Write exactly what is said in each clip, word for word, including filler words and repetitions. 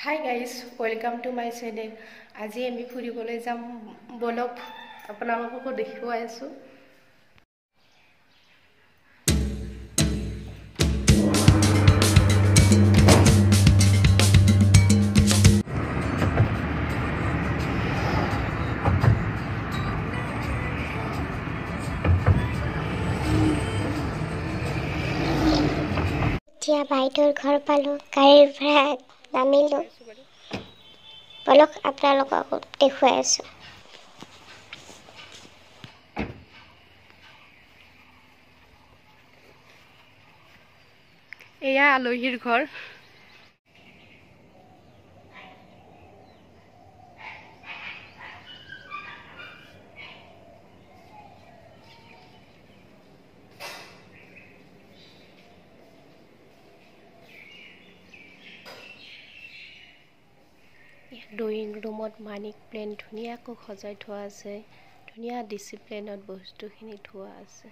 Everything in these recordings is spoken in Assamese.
Hi guys, welcome to my channel. আজি আমি ফুৰিবলৈ যাম বলক আপোনালোকক দেখুৱাই আছো। এতিয়া বাইদেউৰ ঘৰ পালো, গাড়ীৰ ভাড়া নামিলো। বলক আপোনালোকক দেখুৱাই আছো। এয়া আলহীৰ ঘৰ। ড্ৰয়িং ৰুমত মানিক প্লেন ধুনীয়াকৈ সজাই থোৱা আছে। ধুনীয়া ডিসিপ্লিনত বস্তুখিনি থোৱা আছে।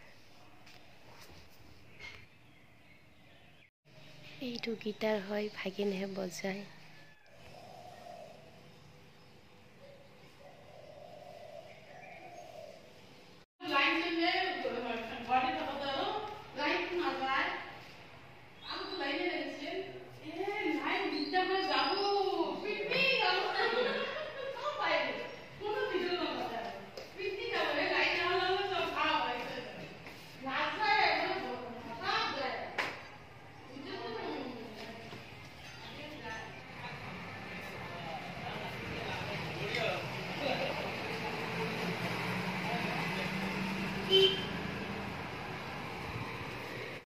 এইটো গিটাৰ হয়, ভাগিনহে বজায়।